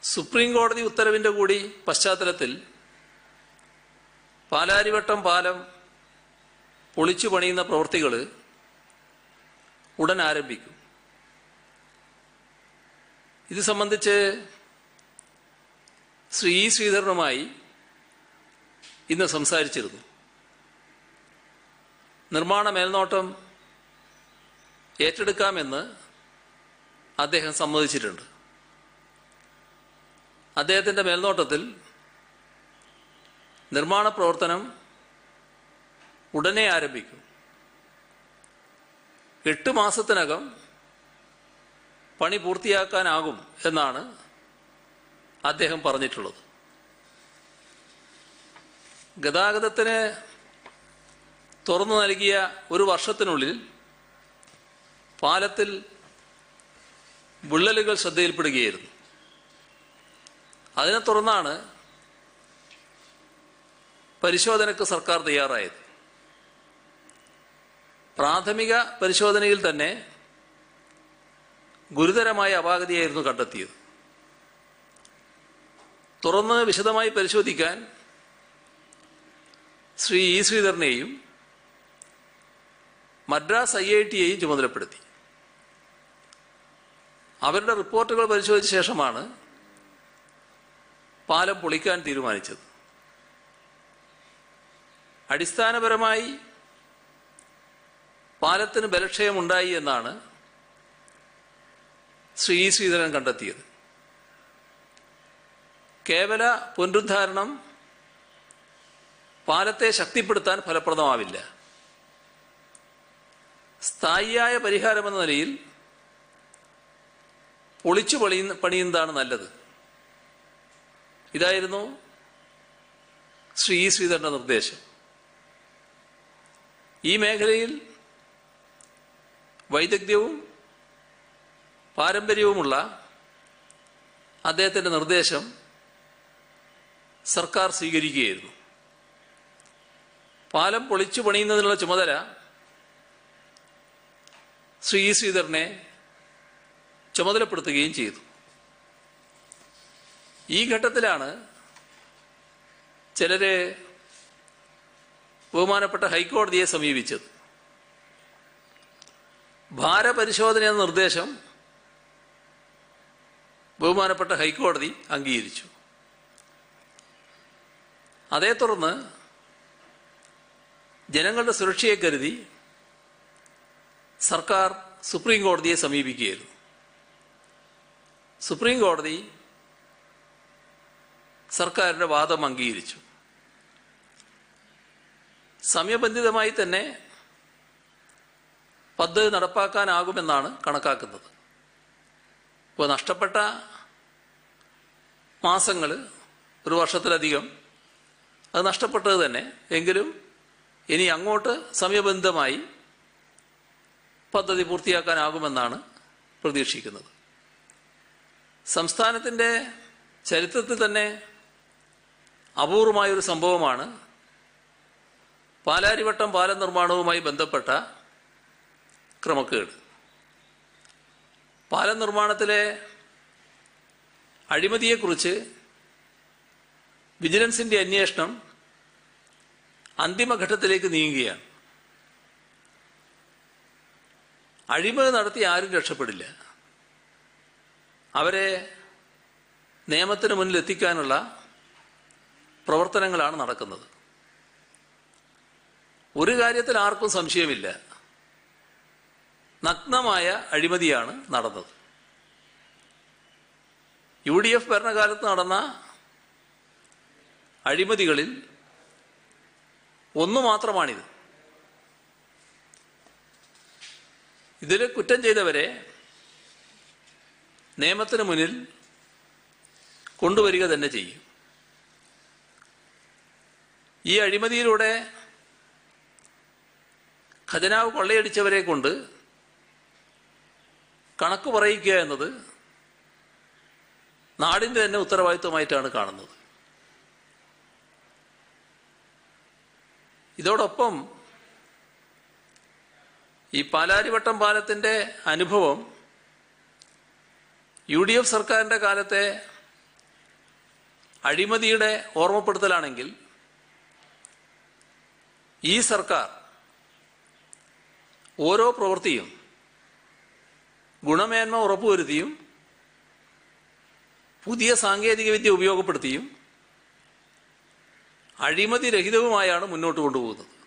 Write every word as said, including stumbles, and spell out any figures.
Supreme കോടതി ഉത്തരവിൻ്റെ കൂടി പശ്ചാത്തലത്തിൽ പാലാരിവട്ടം പാലം പൊളിച്ചു പണിയുന്ന പ്രവൃത്തികൾ ഉടൻ ആരംഭിക്കും. ഇത് സംബന്ധിച്ച് ശ്രീ ഇ ശ്രീധരനുമായി ഇന്ന് സംസാരിച്ചിരുന്നു. നിർമ്മാണ മേൽനോട്ടം ഏറ്റെടുക്കാമെന്ന് അദ്ദേഹം സമ്മതിച്ചിട്ടുണ്ട്. അദ്ദേഹത്തിൻ്റെ മേൽനോട്ടത്തിൽ നിർമ്മാണ പ്രവർത്തനം ഉടനെ ആരംഭിക്കും. എട്ട് മാസത്തിനകം പണി പൂർത്തിയാക്കാനാകും എന്നാണ് അദ്ദേഹം പറഞ്ഞിട്ടുള്ളത്. ഗതാഗതത്തിന് തുറന്നു നൽകിയ ഒരു വർഷത്തിനുള്ളിൽ പാലത്തിൽ വിള്ളലുകൾ ശ്രദ്ധയിൽപ്പെടുകയായിരുന്നു. അതിനെ തുടർന്നാണ് പരിശോധനയ്ക്ക് സർക്കാർ തയ്യാറായത്. പ്രാഥമിക പരിശോധനയിൽ തന്നെ ഗുരുതരമായ അപാകതയായിരുന്നു കണ്ടെത്തിയത്. തുറന്ന് വിശദമായി പരിശോധിക്കാൻ ശ്രീ ഇ ശ്രീധരനെയും മദ്രാസ് ഐ ഐ ടിയെയും ചുമതലപ്പെടുത്തി. അവരുടെ റിപ്പോർട്ടുകൾ പരിശോധിച്ച ശേഷമാണ് പാലം പൊളിക്കാൻ തീരുമാനിച്ചത്. അടിസ്ഥാനപരമായി പാലത്തിന് ബലക്ഷയമുണ്ടായി എന്നാണ് ശ്രീ ഇ ശ്രീധരൻ കണ്ടെത്തിയത്. കേവല പുനരുദ്ധാരണം പാലത്തെ ശക്തിപ്പെടുത്താൻ ഫലപ്രദമാവില്ല. സ്ഥായിയായ പരിഹാരമെന്ന നിലയിൽ പൊളിച്ചു പണിയുന്ന പണിയുന്നതാണ് നല്ലത്. ഇതായിരുന്നു ശ്രീ ഇ ശ്രീധരൻ്റെ നിർദ്ദേശം. ഈ മേഖലയിൽ വൈദഗ്ധ്യവും പാരമ്പര്യവുമുള്ള അദ്ദേഹത്തിൻ്റെ നിർദ്ദേശം സർക്കാർ സ്വീകരിക്കുകയായിരുന്നു. പാലം പൊളിച്ചു പണിയുന്നതിനുള്ള ചുമതല ശ്രീ ഇ ശ്രീധരനെ ചുമതലപ്പെടുത്തുകയും ചെയ്തു. ഈ ഘട്ടത്തിലാണ് ചിലരെ ബഹുമാനപ്പെട്ട ഹൈക്കോടതിയെ സമീപിച്ചത്. ഭാരപരിശോധന എന്ന നിർദ്ദേശം ബഹുമാനപ്പെട്ട ഹൈക്കോടതി അംഗീകരിച്ചു. അതേ തുടർന്ന് ജനങ്ങളുടെ സുരക്ഷയെ കരുതി സർക്കാർ സുപ്രീം കോടതിയെ സമീപിക്കുകയായിരുന്നു. സുപ്രീം കോടതി സർക്കാരിൻ്റെ വാദം അംഗീകരിച്ചു. സമയബന്ധിതമായി തന്നെ പദ്ധതി നടപ്പാക്കാനാകുമെന്നാണ് കണക്കാക്കുന്നത്. ഇപ്പോൾ നഷ്ടപ്പെട്ട മാസങ്ങൾ ഒരു വർഷത്തിലധികം അത് നഷ്ടപ്പെട്ടത് തന്നെ. എങ്കിലും ഇനി അങ്ങോട്ട് സമയബന്ധിതമായി പദ്ധതി പൂർത്തിയാക്കാനാകുമെന്നാണ് പ്രതീക്ഷിക്കുന്നത്. സംസ്ഥാനത്തിൻ്റെ ചരിത്രത്തിൽ തന്നെ അപൂർവമായൊരു സംഭവമാണ് പാലാരിവട്ടം പാലം നിർമ്മാണവുമായി ബന്ധപ്പെട്ട ക്രമക്കേട്. പാലം നിർമ്മാണത്തിലെ അഴിമതിയെക്കുറിച്ച് വിജിലൻസിൻ്റെ അന്വേഷണം അന്തിമഘട്ടത്തിലേക്ക് നീങ്ങുകയാണ്. അഴിമതി നടത്തി ആരും രക്ഷപ്പെടില്ല. അവരെ നിയമത്തിന് മുന്നിൽ എത്തിക്കാനുള്ള പ്രവർത്തനങ്ങളാണ് നടക്കുന്നത്. ഒരു കാര്യത്തിൽ ആർക്കും സംശയമില്ല, നഗ്നമായ അഴിമതിയാണ് നടന്നത്. യു ഡി എഫ് ഭരണകാലത്ത് നടന്ന അഴിമതികളിൽ ഒന്നു മാത്രമാണിത്. ഇതിൽ കുറ്റം ചെയ്തവരെ നിയമത്തിന് മുന്നിൽ കൊണ്ടുവരിക തന്നെ ചെയ്യും. ഈ അഴിമതിയിലൂടെ ഖജനാവ് കൊള്ളയടിച്ചവരെ കൊണ്ട് കണക്ക് പറയിക്കുക എന്നത് നാടിൻ്റെ തന്നെ ഉത്തരവാദിത്വമായിട്ടാണ് കാണുന്നത്. ഇതോടൊപ്പം ഈ പാലാരിവട്ടം പാലത്തിൻ്റെ അനുഭവം യു ഡി എഫ് സർക്കാരിൻ്റെ കാലത്തെ അഴിമതിയുടെ ഓർമ്മപ്പെടുത്തലാണെങ്കിൽ ഈ സർക്കാർ ഓരോ പ്രവൃത്തിയും ഗുണമേന്മ ഉറപ്പുവരുത്തിയും പുതിയ സാങ്കേതികവിദ്യ ഉപയോഗപ്പെടുത്തിയും അഴിമതി രഹിതവുമായാണ് മുന്നോട്ട് കൊണ്ടുപോകുന്നത്.